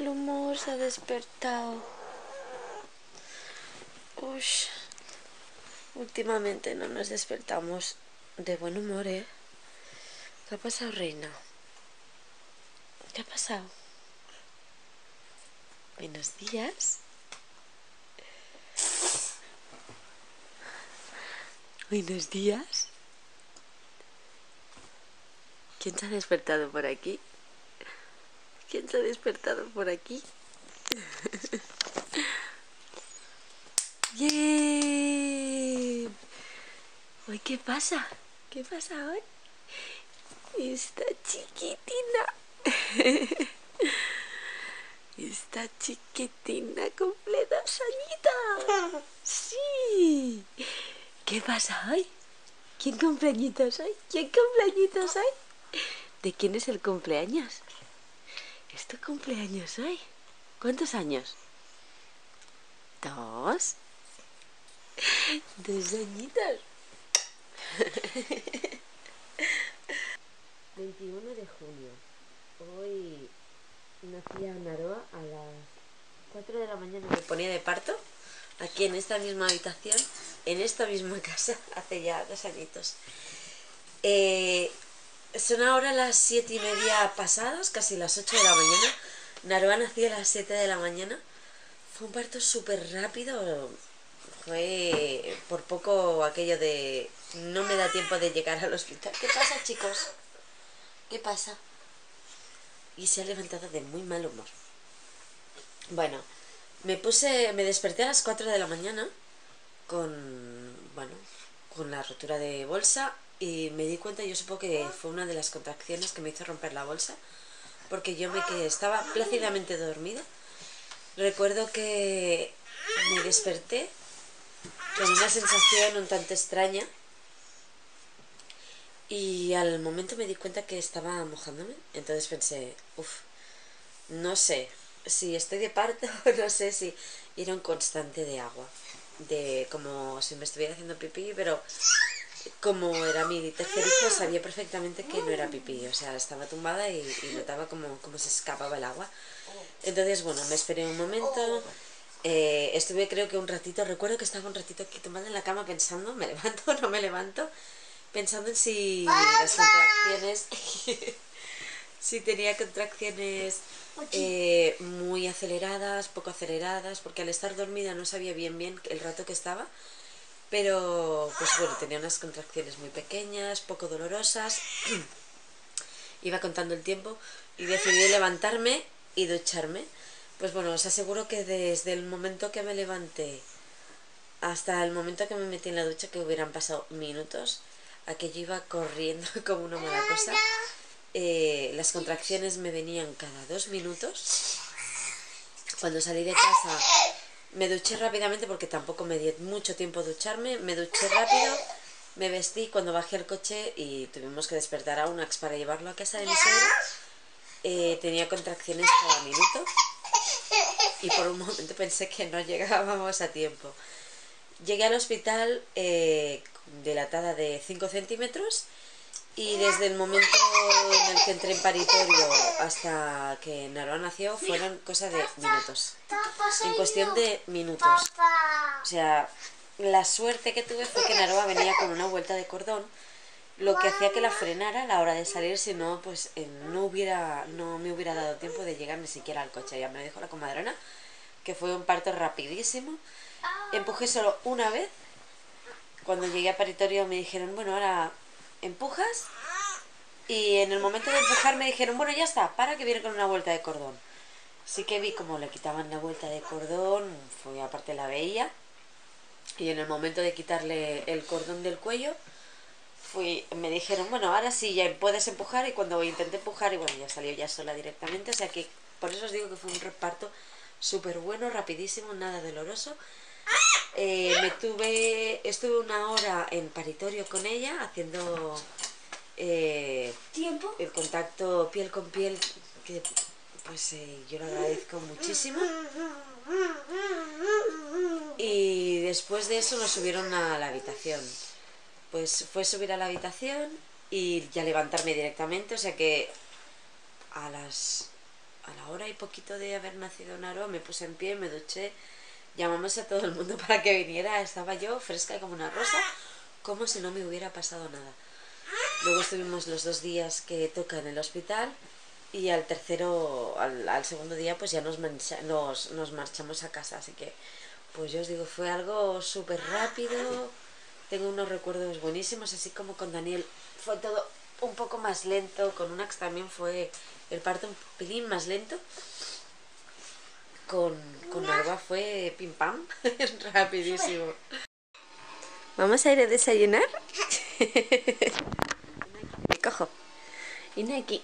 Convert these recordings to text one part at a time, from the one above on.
mal humor, se ha despertado. Ush. Últimamente no nos despertamos de buen humor, ¿eh? ¿Qué ha pasado, reina? ¿Qué ha pasado? Buenos días. Buenos días. ¿Quién se ha despertado por aquí? ¿Quién se ha despertado por aquí? ¡Bien! Hoy, ¿qué pasa? ¿Qué pasa hoy? Está chiquitina. Esta chiquitina cumple 2 añitos. ¡Sí! ¿Qué pasa hoy? ¿Quién cumpleañitos hoy? ¿Quién cumpleañitos hoy? ¿De quién es el cumpleaños? ¿Es tu cumpleaños hoy? ¿Cuántos años? 2. 2 añitos. 21 de junio. Hoy nacía Naroa a las 4 de la mañana. Me ponía de parto aquí en esta misma habitación, en esta misma casa, hace ya 2 añitos. Son ahora las 7:30 pasadas, casi las 8 de la mañana. Naroa nació a las 7 de la mañana. Fue un parto súper rápido. Fue por poco aquello de no me da tiempo de llegar al hospital. ¿Qué pasa, chicos? ¿Qué pasa? Y se ha levantado de muy mal humor. Bueno, me desperté a las 4 de la mañana con la rotura de bolsa, y me di cuenta, yo supongo que fue una de las contracciones que me hizo romper la bolsa, porque yo estaba plácidamente dormida. Recuerdo que me desperté con una sensación un tanto extraña, y al momento me di cuenta que estaba mojándome. Entonces pensé, no sé si estoy de parto, no sé si era un constante de agua, de como si me estuviera haciendo pipí, pero como era mi tercer hijo, sabía perfectamente que no era pipí, o sea, estaba tumbada y notaba como se escapaba el agua. Entonces, bueno, me esperé un momento, estuve creo que un ratito, recuerdo que estaba un ratito aquí tumbada en la cama pensando, ¿me levanto o no me levanto? Pensando en si las contracciones, si tenía contracciones muy aceleradas, poco aceleradas, porque al estar dormida no sabía bien el rato que estaba. Pero, pues bueno, tenía unas contracciones muy pequeñas, poco dolorosas. Iba contando el tiempo y decidí levantarme y ducharme. Pues bueno, os aseguro que desde el momento que me levanté hasta el momento que me metí en la ducha, que hubieran pasado minutos, aquello iba corriendo como una mala cosa. Las contracciones me venían cada 2 minutos. Cuando salí de casa me duché rápidamente, porque tampoco me dio mucho tiempo ducharme. Me duché rápido, me vestí. Cuando bajé al coche y tuvimos que despertar a Unax para llevarlo a casa de mi suegra, tenía contracciones cada minuto y por un momento pensé que no llegábamos a tiempo. Llegué al hospital dilatada de 5 centímetros, y desde el momento en el que entré en paritorio hasta que Naroa nació fueron cosa de minutos. En cuestión de minutos. O sea, la suerte que tuve fue que Naroa venía con una vuelta de cordón, lo que hacía que la frenara a la hora de salir, si no, pues no me hubiera dado tiempo de llegar ni siquiera al coche. Ya me lo dijo la comadrona, que fue un parto rapidísimo. Empujé solo una vez. Cuando llegué a paritorio me dijeron, bueno, ahora empujas, y en el momento de empujar me dijeron, bueno, ya está, para, que viene con una vuelta de cordón. Sí que vi cómo le quitaban la vuelta de cordón, aparte la veía, y en el momento de quitarle el cordón del cuello, me dijeron, bueno, ahora sí, ya puedes empujar, y cuando intenté empujar, y bueno, ya salió ya sola directamente. O sea que por eso os digo que fue un reparto súper bueno, rapidísimo, nada doloroso. Estuve 1 hora en paritorio con ella, haciendo el contacto piel con piel, que pues yo lo agradezco muchísimo. Y después de eso nos subieron a la habitación. Pues fue subir a la habitación y ya levantarme directamente, o sea que a las a la hora y poquito de haber nacido Naro, me puse en pie, me duché, llamamos a todo el mundo para que viniera, estaba yo fresca como una rosa, como si no me hubiera pasado nada. Luego estuvimos los 2 días que toca en el hospital y al segundo día pues ya nos marchamos a casa, así que pues yo os digo, fue algo súper rápido, tengo unos recuerdos buenísimos, así como con Daniel fue todo un poco más lento, con Unax también fue el parto un pelín más lento, con Narva fue pim pam, rapidísimo. ¿Vamos a ir a desayunar? Me cojo. Inaki.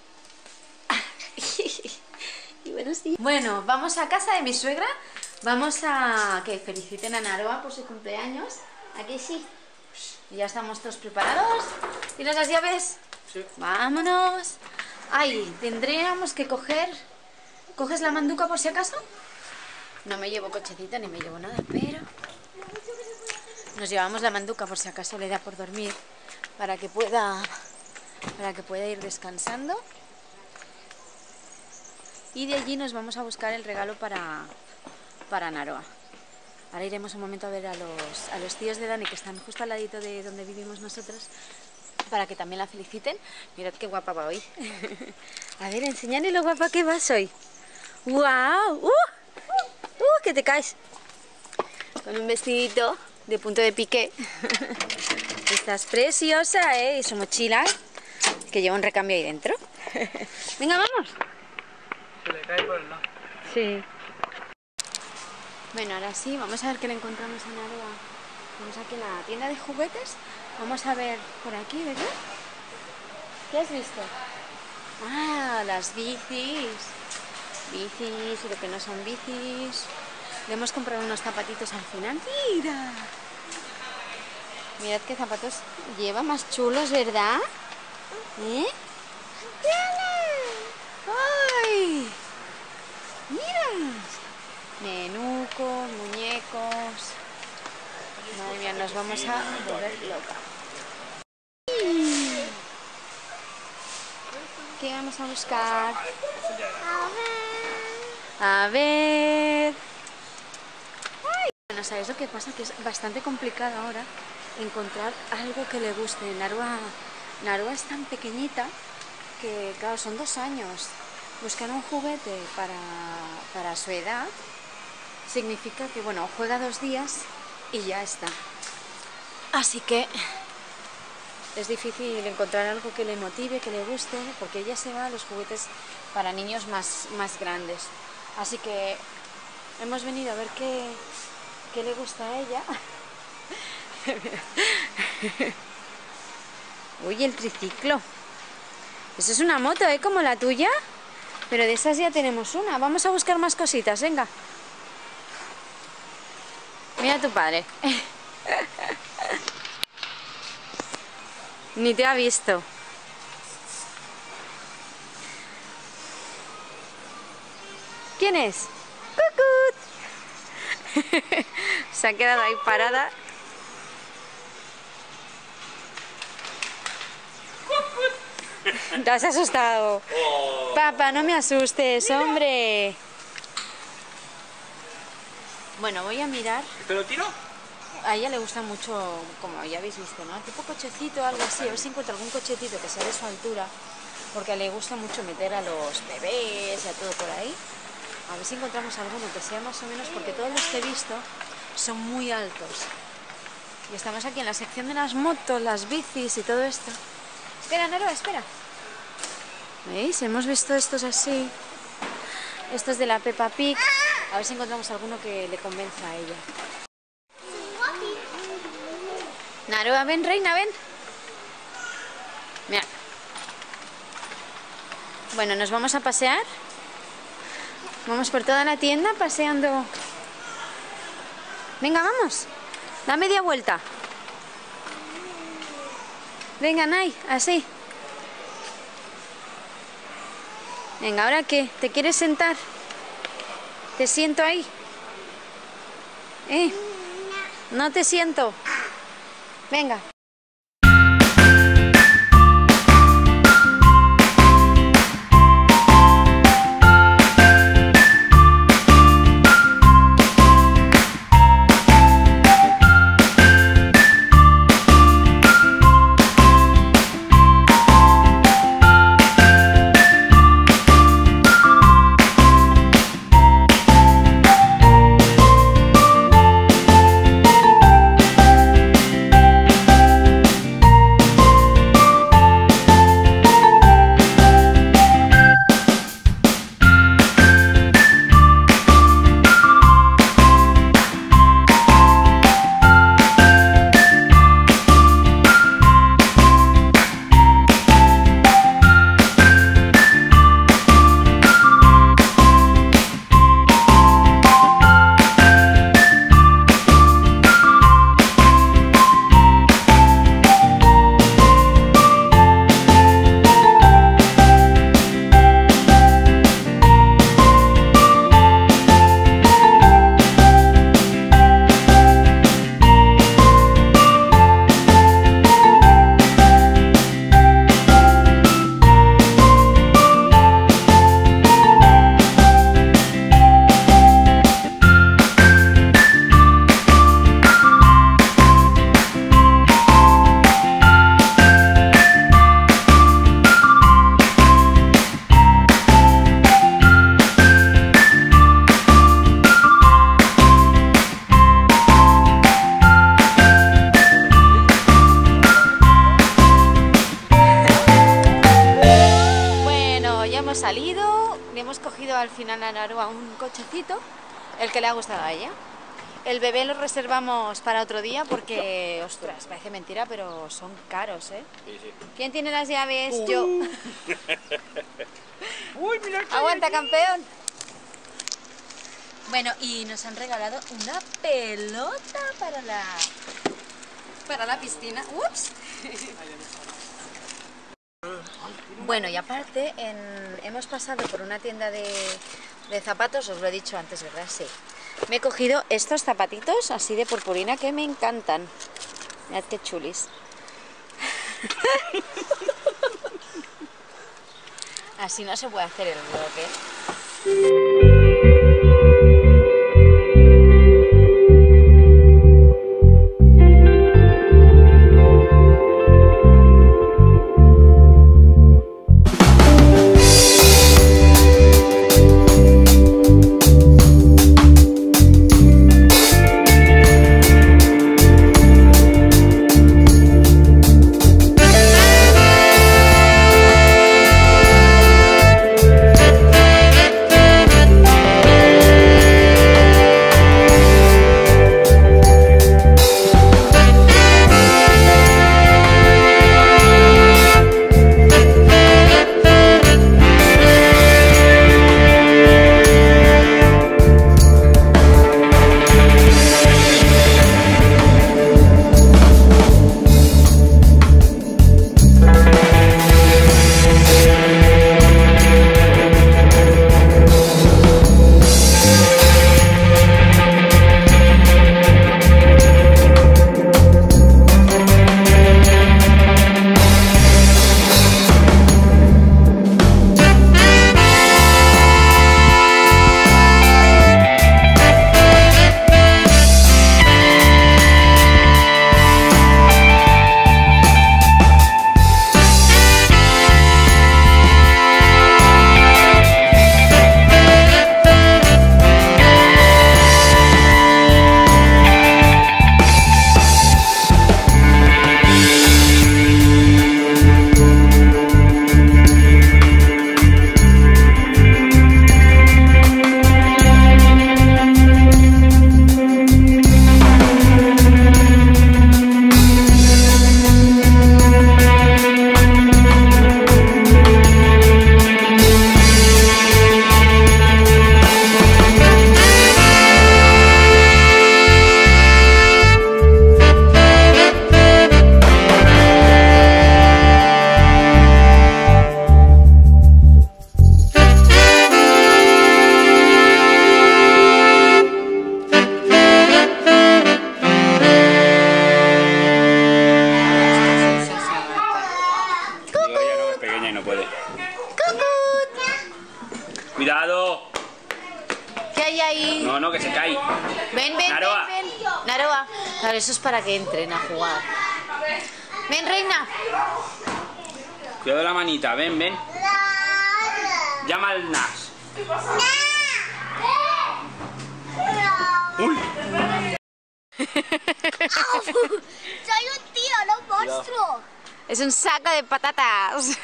Y buenos días. Bueno, vamos a casa de mi suegra. Vamos a que feliciten a Naroa por su cumpleaños. Aquí sí. Ya estamos todos preparados. ¿Tienes las llaves? Sí. Vámonos. Ay, tendríamos que coger... ¿Coges la manduca por si acaso? No me llevo cochecito ni me llevo nada, pero... Nos llevamos la manduca por si acaso le da por dormir, para que pueda ir descansando. Y de allí nos vamos a buscar el regalo para Naroa. Ahora iremos un momento a ver a los tíos de Dani, que están justo al ladito de donde vivimos nosotros, para que también la feliciten. Mirad qué guapa va hoy. A ver, enséñale lo guapa que vas hoy. ¡Guau! ¡Que te caes! Con un vestidito de punto de piqué. Estás preciosa, ¿eh? Y su mochila, que lleva un recambio ahí dentro. Venga, vamos. Se le cae por el lado. Sí. Bueno, ahora sí, vamos a ver qué le encontramos a Naroa. Vamos aquí en la tienda de juguetes. Vamos a ver por aquí, ¿verdad? ¿Qué has visto? Ah, las bicis. Bicis y lo que no son bicis. Le hemos comprado unos zapatitos al final. ¡Mira! Mirad qué zapatos lleva más chulos, ¿verdad? ¿Eh? ¡Ay! ¡Mira! Menucos, muñecos. Madre mía, nos vamos a volver loca. ¿Qué vamos a buscar? A ver... Bueno, ¿sabéis lo que pasa? Que es bastante complicado ahora encontrar algo que le guste. Naroa es tan pequeñita que, claro, son 2 años. Buscar un juguete para su edad significa que, bueno, juega 2 días y ya está. Así que es difícil encontrar algo que le motive, que le guste, porque ella se va a los juguetes para niños más grandes. Así que hemos venido a ver qué le gusta a ella. Uy, el triciclo. Eso es una moto, ¿eh? Como la tuya. Pero de esas ya tenemos una. Vamos a buscar más cositas, venga. Mira a tu padre. Ni te ha visto. ¿Quién es? ¡Cucut! Se ha quedado ahí parada. Te has asustado. Oh. Papá, no me asustes, hombre. Bueno, voy a mirar. ¿Te lo tiro? A ella le gusta mucho, como ya habéis visto, ¿no? Tipo cochecito o algo así. A ver si encuentro algún cochetito que sea de su altura. Porque le gusta mucho meter a los bebés y a todo por ahí. A ver si encontramos alguno que sea más o menos, porque todos los que he visto son muy altos. Y estamos aquí en la sección de las motos, las bicis y todo esto. Espera, Naroa, espera. ¿Veis? Hemos visto estos así. Estos de la Peppa Pig. A ver si encontramos alguno que le convenza a ella. Naroa, ven, reina, ven. Mira. Bueno, nos vamos a pasear. Vamos por toda la tienda paseando. Venga, vamos. Da media vuelta. Venga, Nay, así. Venga, ¿ahora qué? ¿Te quieres sentar? ¿Te siento ahí? No te siento. Venga. salido, le hemos cogido al final a Naroa un cochecito, el que le ha gustado a ella. El bebé lo reservamos para otro día porque, ostras, parece mentira, pero son caros, ¿eh? Sí, sí. ¿Quién tiene las llaves? Yo. Uy, mira el ¡Aguanta, campeón! Bueno, y nos han regalado una pelota para la piscina. ¡Ups! Bueno, y aparte hemos pasado por una tienda de zapatos, os lo he dicho antes, ¿verdad? Sí. Me he cogido estos zapatitos así de purpurina que me encantan. Mirad qué chulis. Así no se puede hacer el bloque. Cuidado. ¿Qué hay ahí? No, no, que se cae. Ven, ven, Naroa. ven, ven. Naroa. Claro, eso es para que entren a jugar. Ven, reina. Cuidado la manita, ven, ven. Llama al Nas. Uy. Soy un tío, no un monstruo. Es un saco de patatas.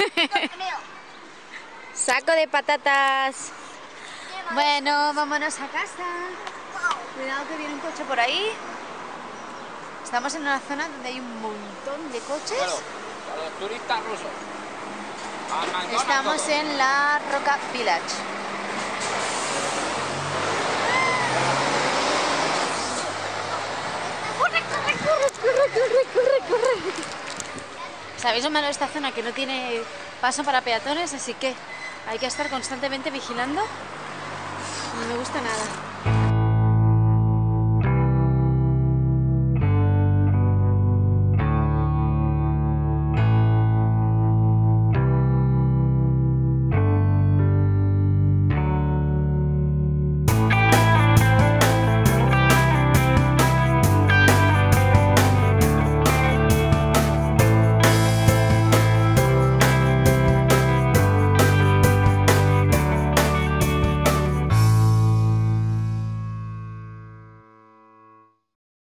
Saco de patatas. Bueno, vámonos a casa. Cuidado que viene un coche por ahí. Estamos en una zona donde hay un montón de coches. Claro, para los turistas rusos. Al McDonald's Estamos todo. en la Roca Village. ¡Corre! ¿Sabéis lo malo de esta zona? Que no tiene paso para peatones, así que hay que estar constantemente vigilando. No me gusta nada.